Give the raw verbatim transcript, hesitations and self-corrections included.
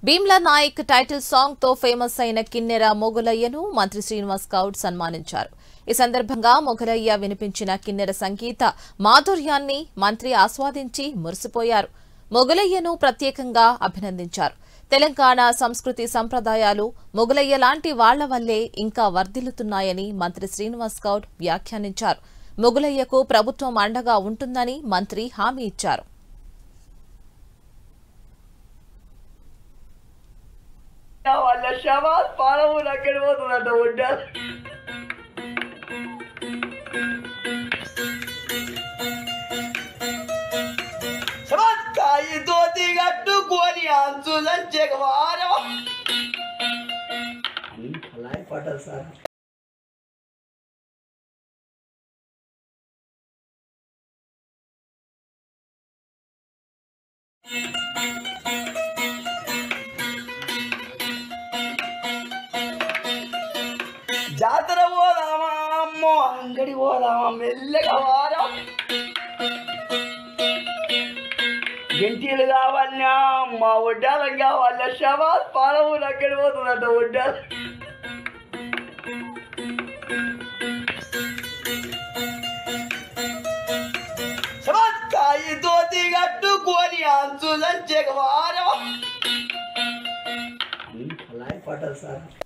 Bheemla Nayak title song తో famous అయిన కిన్నెర మొగలయ్యను మంత్రి శ్రీనివాస్ గౌడ్ సన్మానించారు. ఈ సందర్భంగా మొగలయ్య వినిపించిన కిన్నెర సంగీత మాధుర్యాన్ని మంత్రి ఆస్వాదించి మురిసిపోయారు. మొగలయ్యను ప్రత్యేకంగా అభినందించారు. తెలంగాణ సంస్కృతి సంప్రదాయాలు మొగలయ్య లాంటి వాళ్ల వల్లే ఇంకా వర్ధిల్లుతున్నాయని మంత్రి శ్రీనివాస్ గౌడ్ వ్యాఖ్యానించారు. మొగలయ్యకు ప్రభుత్వం అండగా ఉంటుందని మంత్రి హామీ ఇచ్చారు. వాళ్ళ శవాలు పాలమూరు అక్కడ పోతున్నట్టు ఉంటారు. కాయి తోతి కట్టుకొని అంచులంచే వారం అని కలాయి పడ్డారు సార్. జాతర పోదామా అమ్మో, అంగడి పోదామా మెల్లగా వారం. గంటీలు కావాలన్నా మా వడ్డాలం కావాల శవాలు పాలమూరు అక్కడ పోతున్నట్ట వడ్డాలు. కాయి తోతి కట్టుకొని అంచులంచే వారం అని కలాయి పడ్డారు సార్.